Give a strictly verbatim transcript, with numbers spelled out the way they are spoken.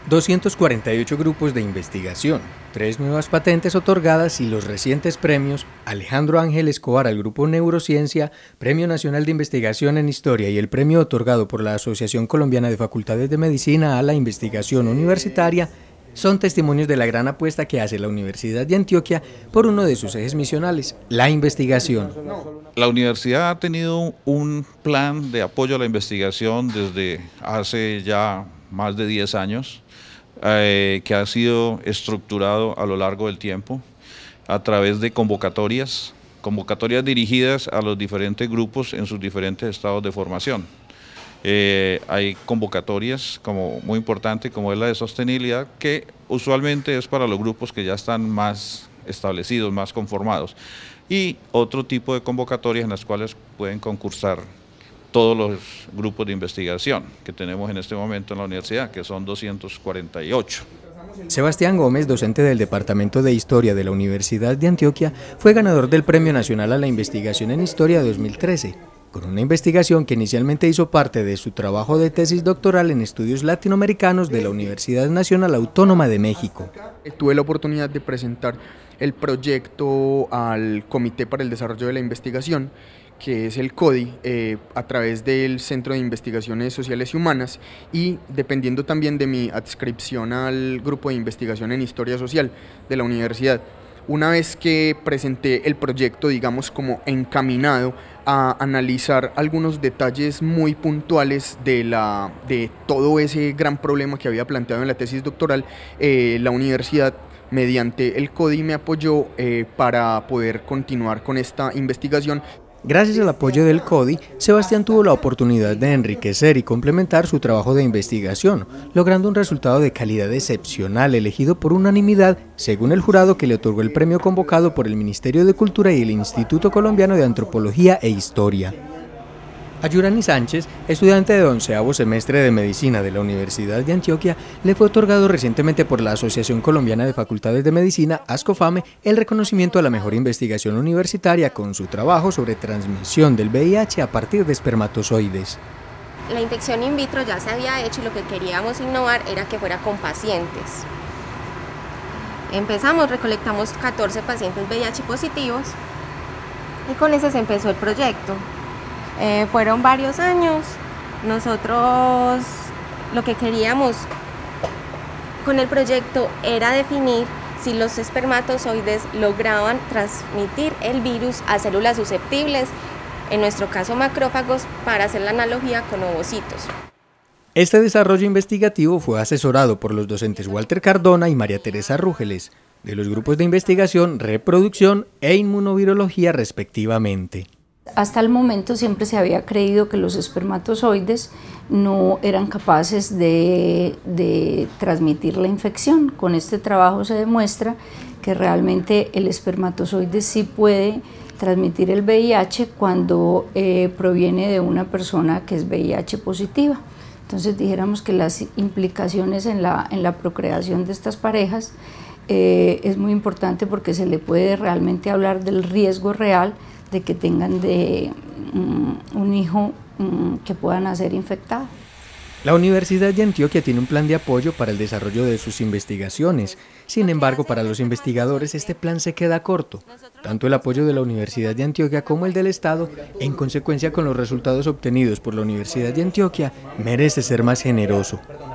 doscientos cuarenta y ocho grupos de investigación, tres nuevas patentes otorgadas y los recientes premios Alejandro Ángel Escobar al Grupo Neurociencia, Premio Nacional de Investigación en Historia y el premio otorgado por la Asociación Colombiana de Facultades de Medicina a la Investigación Universitaria son testimonios de la gran apuesta que hace la Universidad de Antioquia por uno de sus ejes misionales, la investigación. La universidad ha tenido un plan de apoyo a la investigación desde hace ya más de diez años, eh, que ha sido estructurado a lo largo del tiempo a través de convocatorias, convocatorias dirigidas a los diferentes grupos en sus diferentes estados de formación. Eh, hay convocatorias como muy importante, como es la de sostenibilidad, que usualmente es para los grupos que ya están más establecidos, más conformados, y otro tipo de convocatorias en las cuales pueden concursar todos los grupos de investigación que tenemos en este momento en la universidad, que son doscientos cuarenta y ocho. Sebastián Gómez, docente del Departamento de Historia de la Universidad de Antioquia, fue ganador del Premio Nacional a la Investigación en Historia dos mil trece, con una investigación que inicialmente hizo parte de su trabajo de tesis doctoral en estudios latinoamericanos de la Universidad Nacional Autónoma de México. Tuve la oportunidad de presentar el proyecto al Comité para el Desarrollo de la Investigación, que es el CODI, eh, a través del Centro de Investigaciones Sociales y Humanas, y dependiendo también de mi adscripción al Grupo de Investigación en Historia Social de la universidad. Una vez que presenté el proyecto, digamos, como encaminado a analizar algunos detalles muy puntuales de, la, de todo ese gran problema que había planteado en la tesis doctoral, eh, la universidad, mediante el CODI, me apoyó eh, para poder continuar con esta investigación. Gracias al apoyo del CODI, Sebastián tuvo la oportunidad de enriquecer y complementar su trabajo de investigación, logrando un resultado de calidad excepcional elegido por unanimidad, según el jurado que le otorgó el premio convocado por el Ministerio de Cultura y el Instituto Colombiano de Antropología e Historia. A Yurani Sánchez, estudiante de onceavo semestre de Medicina de la Universidad de Antioquia, le fue otorgado recientemente por la Asociación Colombiana de Facultades de Medicina, ASCOFAME, el reconocimiento a la mejor investigación universitaria con su trabajo sobre transmisión del V I H a partir de espermatozoides. La infección in vitro ya se había hecho y lo que queríamos innovar era que fuera con pacientes. Empezamos, recolectamos catorce pacientes V I H positivos y con ese se empezó el proyecto. Eh, fueron varios años. Nosotros lo que queríamos con el proyecto era definir si los espermatozoides lograban transmitir el virus a células susceptibles, en nuestro caso macrófagos, para hacer la analogía con ovocitos. Este desarrollo investigativo fue asesorado por los docentes Walter Cardona y María Teresa Rúgeles, de los grupos de investigación, reproducción e inmunovirología respectivamente. Hasta el momento siempre se había creído que los espermatozoides no eran capaces de, de transmitir la infección. Con este trabajo se demuestra que realmente el espermatozoide sí puede transmitir el V I H cuando eh, proviene de una persona que es V I H positiva. Entonces dijéramos que las implicaciones en la, en la procreación de estas parejas eh, es muy importante porque se le puede realmente hablar del riesgo real de que tengan de, um, un hijo um, que pueda nacer infectado. La Universidad de Antioquia tiene un plan de apoyo para el desarrollo de sus investigaciones. Sin embargo, para los investigadores este plan se queda corto. Tanto el apoyo de la Universidad de Antioquia como el del Estado, en consecuencia con los resultados obtenidos por la Universidad de Antioquia, merece ser más generoso.